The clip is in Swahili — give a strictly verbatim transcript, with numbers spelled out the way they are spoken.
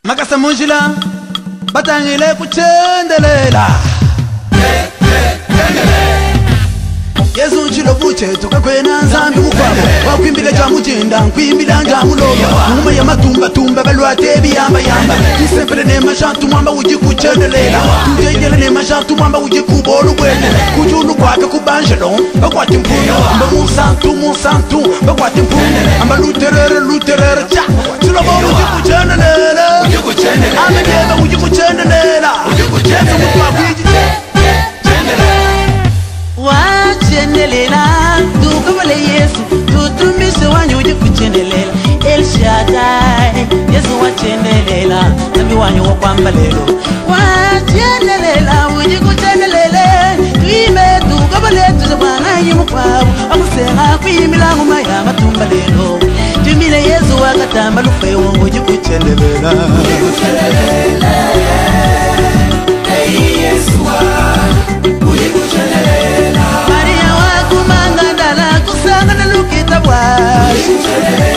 Makasa munjila batangile kuchendelela Yesu nchilo buche toka kwena nzambi ukwabo wakwimbila jamu jinda nkwimbila njamu loba Numa ya matumba tumba balwate biyamba yamba Kisempele ne mashantu mwamba uji kuchendelela Tujengele ne mashantu mwamba uji kubolu wene Kujulu kwaka kubanjelo bakwati mpuno Amba musantu musantu bakwati mpuno Amba luterere luterere cha Tulobo uji kuchendelela Uji kuchendelela Amba jeba uji kuchendelela Uji kuchendelela Wachendelela tukabale Yesu tutumishe wanyu uje kuchendelela El Shaddai Yesu wachendelela nabi wanyu wakwamba lelo Wachendelela uje kuchendelela Tuime tukabale tuzabana yimukwabo Amusera kuimila ngumaya matumba lelo Tumile Yesu wakatamba lufe wangu uje kuchendelela Uje kuchendelela Hey Yesu wa uje kuchendelela Maria wakumanga dala kusanga na lukita wa